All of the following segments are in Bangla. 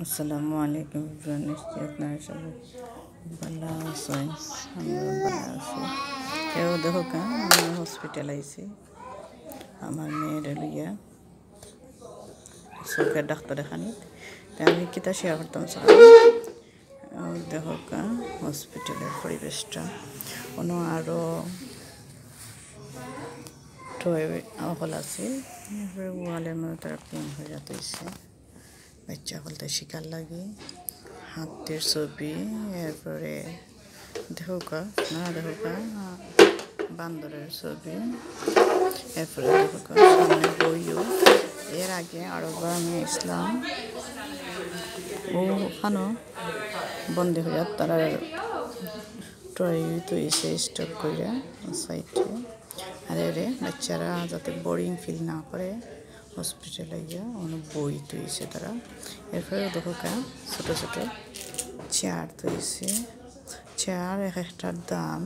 আসসালামু আলাইকুম এভরিওয়ান, নিশ্চয়ই আপনারা সবাই ভালো আছেন। আমরা ভালো আছি। কেউ দেখো কেন আমি হসপিটাল আইছি আমার মেয়ের লইয়া চোখের ডাক্তার দেখানি। তাই আমি কিতা শেয়ার করতাম স্যার দেখো কেন হসপিটালের পরিবেশটা কোনো আরও হল আছে। এরপরে ওয়ালের মধ্যে তারা প্লেন হয়ে যাতেছে বাচ্চা বলতে শিকার লাগে হাতের ছবি। এরপরে দেখোকা না দেখোকা বান্দরের ছবি। এরপরে দেখোকা সামনে বইও। এর আগে আরোবার আমি ইসলাম ওখানেও বন্ধ হয়ে তারা ট্রয় তৈছে স্টক করে সাইডে। আর এরে বাচ্চারা যাতে বোরিং ফিল না করে হসপিটালে গিয়া অনেক বই তৈছে তারা। এরপরে দেখোকা ছোটো ছোটো চেয়ার তৈছে। চেয়ার এক একটার দাম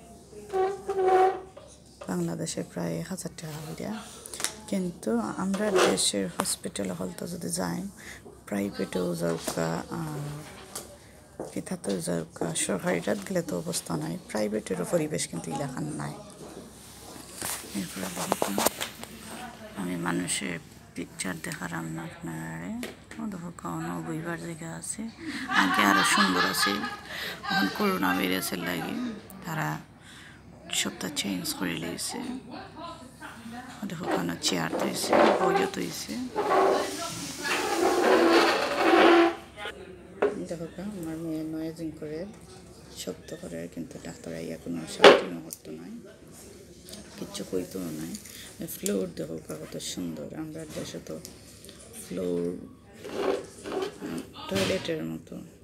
বাংলাদেশে প্রায় 1000 টাকা করে। কিন্তু আমরা দেশের হসপিটাল হলতে যদি যাই প্রাইভেটেও যাওকা কিতাতেও যাওকা সরকারিটাত গেলে তো অবস্থা নাই। প্রাইভেটেরও পরিবেশ কিন্তু এলাকার নাই। এরপরে আমি মানুষের পিকচার দেখালাম না আপনারে। দেখো কোনো বইবার জায়গা আছে, আগে আরও সুন্দর আছে। এখন করোনা ভাইরাসের লাগে তারা সবটা চেঞ্জ করে লেগেছে। দেখো কোনো চেয়ার তৈছে, বইও তৈছে। দেখো আমার মেয়ে নয়েজিং করে শব্দ করে, কিন্তু ডাক্তার আইয়া কোনো শান্তি মুহূর্ত নাই, কিচ্ছু কইতেও নাই। ফ্লোর দেখো কত সুন্দর। আমরা দেশে তো ফ্লোর টয়লেটের মতো